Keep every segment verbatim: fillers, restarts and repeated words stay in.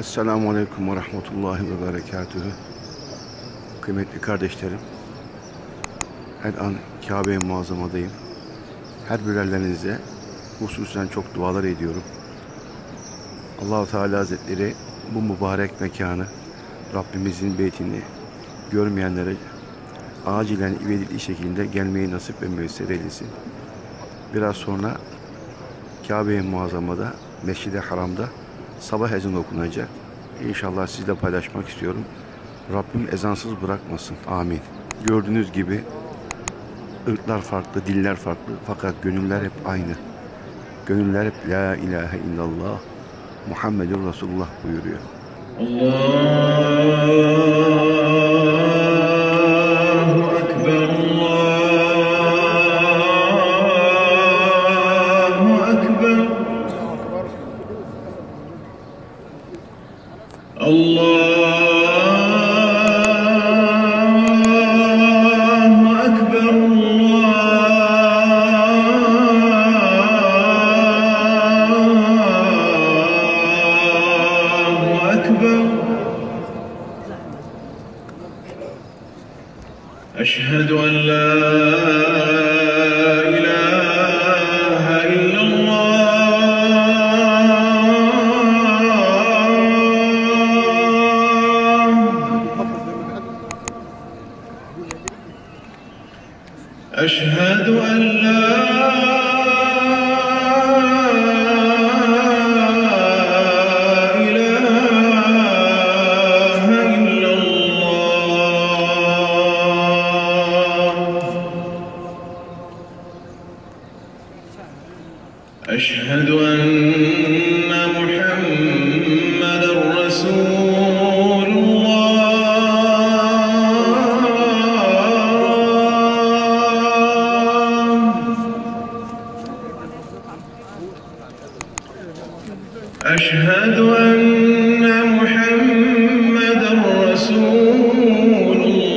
Esselamu Aleyküm ve Rahmetullahi ve Berekatühü. Kıymetli kardeşlerim, her an Kabe-i Muazzama'dayım. Her birerlerinize hususen çok dualar ediyorum. Allah-u Teala Hazretleri bu mübarek mekanı, Rabbimizin beytini görmeyenlere acilen ivedilikli şekilde gelmeyi nasip ve müyesser eylesin. Biraz sonra Kabe-i Muazzama'da, Mescid-i Haram'da sabah ezanı okunacak. İnşallah sizle paylaşmak istiyorum. Rabbim ezansız bırakmasın. Amin. Gördüğünüz gibi ırklar farklı, diller farklı fakat gönüller hep aynı. Gönüller hep La ilahe illallah Muhammedur Resulullah buyuruyor. Allahu Ekber, Allahu Ekber, Allah. أشهد أن لا إله إلا الله أشهد أن لا أشهد أن محمدًا رسول الله أشهد أن محمدًا رسول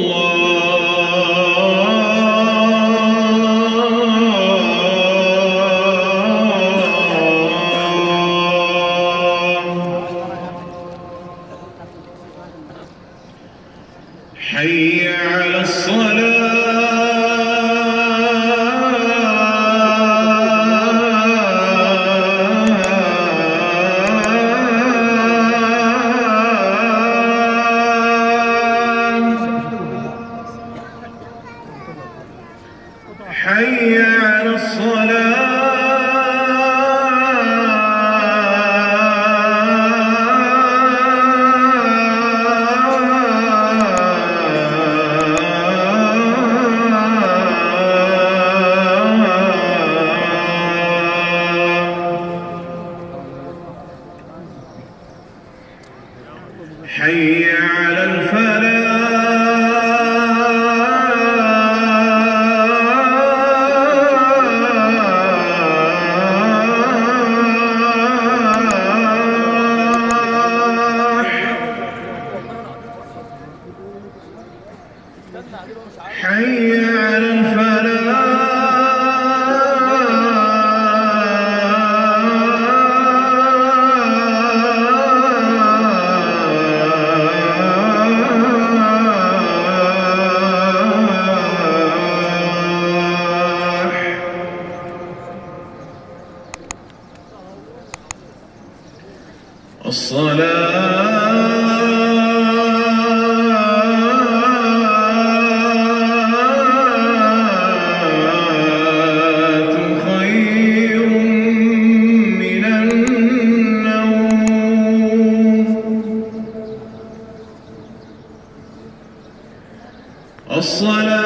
حي على الصلاة حي على الصلاة حي على الفلاح حي على الفلاح الصلاة خير من النوم الصلاة